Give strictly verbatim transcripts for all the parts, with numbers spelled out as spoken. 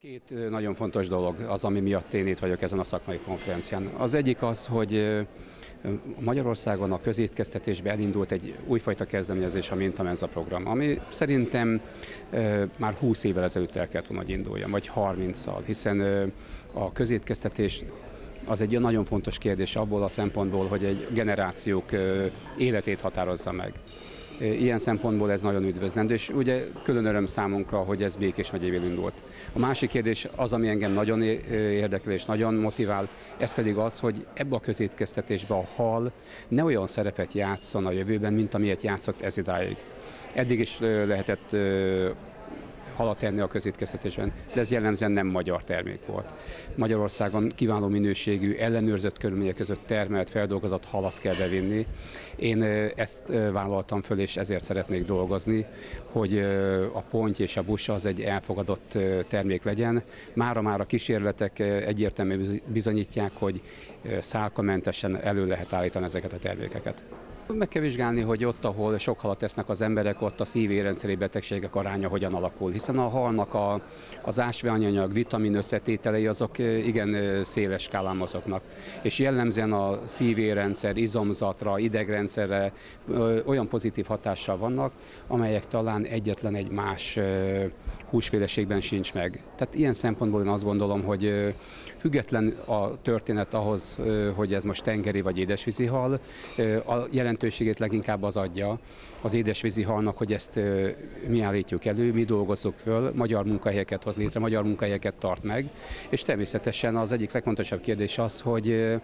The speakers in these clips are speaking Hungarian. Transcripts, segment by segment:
Két nagyon fontos dolog az, ami miatt én itt vagyok ezen a szakmai konferencián. Az egyik az, hogy Magyarországon a közétkeztetésben elindult egy újfajta kezdeményezés, a Mintamenza program, ami szerintem már húsz évvel ezelőtt el kellett volna, hogy induljon, vagy harminccal, hiszen a közétkeztetés az egy nagyon fontos kérdés abból a szempontból, hogy egy generációk életét határozza meg. Ilyen szempontból ez nagyon üdvözlendő, és ugye külön öröm számunkra, hogy ez Békés megyéből indult. A másik kérdés az, ami engem nagyon érdekel és nagyon motivál, ez pedig az, hogy ebbe a közétkeztetésbe a hal ne olyan szerepet játsszon a jövőben, mint amilyet játszott ez idáig. Eddig is lehetett halat enni a közétkeztetésben, de ez jellemzően nem magyar termék volt. Magyarországon kiváló minőségű, ellenőrzött körülmények között termelt, feldolgozott halat kell bevinni. Én ezt vállaltam föl, és ezért szeretnék dolgozni, hogy a ponty és a busa az egy elfogadott termék legyen. Mára-már a kísérletek egyértelműen bizonyítják, hogy szálkamentesen elő lehet állítani ezeket a termékeket. Meg kell vizsgálni, hogy ott, ahol sok halat esznek az emberek, ott a szív-érrendszeri betegségek aránya hogyan alakul, hiszen a halnak a, az ásványanyag, vitamin összetételei azok igen széles skálán mozognak. És jellemzően a szív-érrendszer, izomzatra, idegrendszerre ö, olyan pozitív hatással vannak, amelyek talán egyetlen egy más ö, húsféleségben sincs meg. Tehát ilyen szempontból én azt gondolom, hogy ö, független a történet ahhoz, ö, hogy ez most tengeri vagy édesvízi hal, ö, a jelentőségét leginkább az adja az édesvízi halnak, hogy ezt mi állítjuk elő, mi dolgozzuk föl, magyar munkahelyeket hoz létre, magyar munkahelyeket tart meg, és természetesen az egyik legfontosabb kérdés az, hogy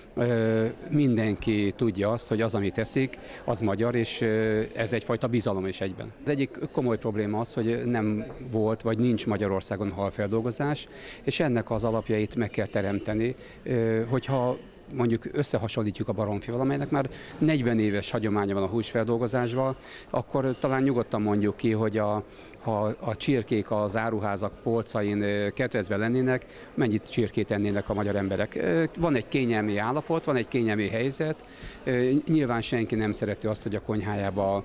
mindenki tudja azt, hogy az, amit teszik, az magyar, és ez egyfajta bizalom is egyben. Az egyik komoly probléma az, hogy nem volt, vagy nincs Magyarországon halfeldolgozás, és ennek az alapjait meg kell teremteni, hogyha mondjuk összehasonlítjuk a baromfival, amelynek már negyven éves hagyománya van a húsfeldolgozásban, akkor talán nyugodtan mondjuk ki, hogy a, ha a csirkék az áruházak polcain ketrecben lennének, mennyit csirkét ennének a magyar emberek. Van egy kényelmi állapot, van egy kényelmi helyzet, nyilván senki nem szereti azt, hogy a konyhájába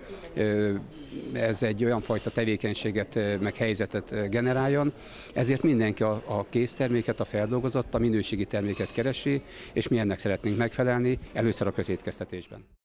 ez egy olyan fajta tevékenységet, meg helyzetet generáljon, ezért mindenki a, a készterméket, a feldolgozott, a minőségi terméket keresi, és mi ennek szeretnénk megfelelni, először a közétkeztetésben.